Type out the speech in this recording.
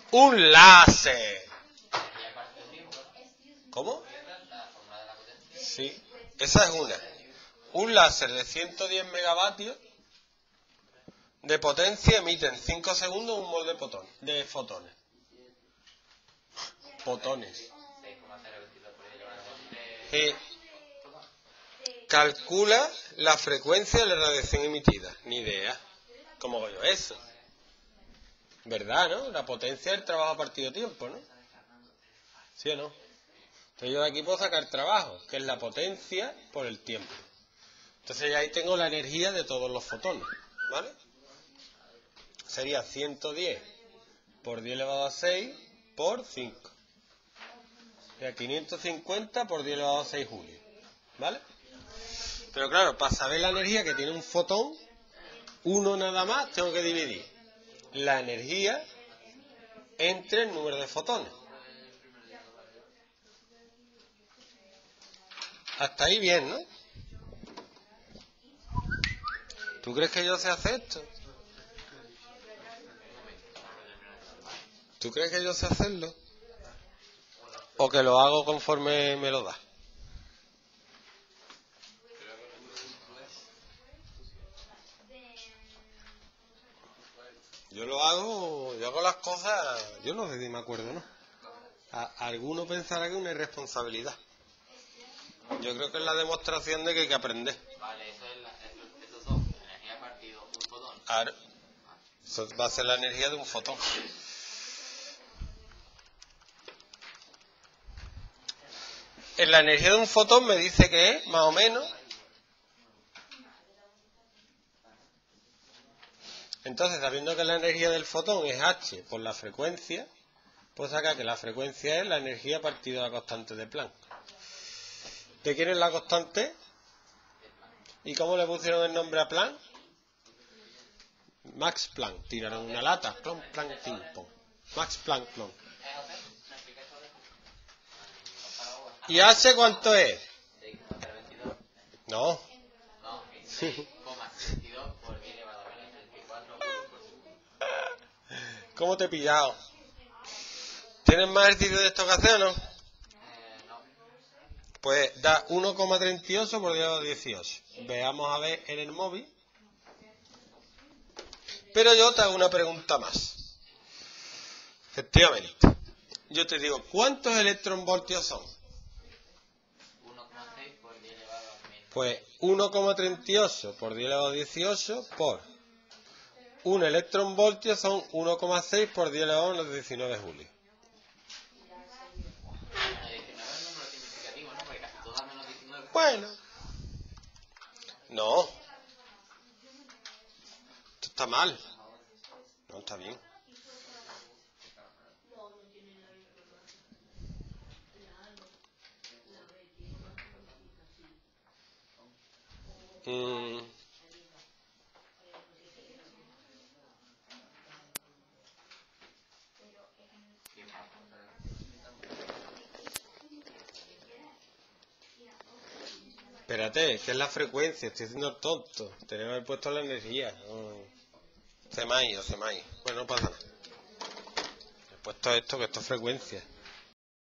Un láser. ¿Cómo? Sí, esa es una. Un láser de 110 megavatios de potencia emite en 5 segundos un mol de fotones. Fotones. Calcula la frecuencia de la radiación emitida. Ni idea. ¿Cómo hago yo eso? ¿Verdad, no? La potencia del trabajo partido tiempo, ¿no? ¿Sí o no? Entonces yo de aquí puedo sacar trabajo, que es la potencia por el tiempo. Entonces ya ahí tengo la energía de todos los fotones, ¿vale? Sería 110 por 10 elevado a 6 por 5. Sería 550 por 10 elevado a 6 julios, ¿vale? Pero claro, para saber la energía que tiene un fotón, uno nada más, tengo que dividir la energía entre el número de fotones. Hasta ahí bien, ¿no? ¿Tú crees que yo sé hacer esto? ¿Tú crees que yo sé hacerlo? ¿O que lo hago conforme me lo da? Yo hago las cosas, yo no sé si me acuerdo, ¿no? Alguno pensará que es una irresponsabilidad. Yo creo que es la demostración de que hay que aprender. Vale, eso es esos dos, energía partido, un fotón. Claro. Eso va a ser la energía de un fotón. En la energía de un fotón me dice que es, más o menos. Entonces, sabiendo que la energía del fotón es h por la frecuencia, puedo sacar que la frecuencia es la energía partido de la constante de Planck. ¿De quién es la constante? ¿Y cómo le pusieron el nombre a Planck? Max Planck. Tiraron una lata. Planck, Planck, ping, pong. Max Planck, Planck. ¿Y h cuánto es? No. No, 6,32 por 10 elevado a menos 34 por segundo. ¿Cómo te he pillado? ¿Tienes más ejercicio de esto que hacer o no? No. Pues da 1,38 por 10 elevado a 18. Veamos a ver en el móvil. Pero yo te hago una pregunta más. Efectivamente. Yo te digo, ¿cuántos electronvoltios son? 1,6 por 10 elevado a 1000. Pues 1,38 por 10 elevado a 18 por un electronvoltio son 1,6 por 10 elevado a menos 19 julios. Bueno, 19 es un número significativo, ¿no? Porque casi todas menos 19. Bueno. No. Esto está mal. No, está bien. Espérate, que es la frecuencia, estoy haciendo el tonto. Tenemos que haber puesto la energía. Se me ha ido. Bueno, no pasa nada. He puesto esto, que esto es frecuencia.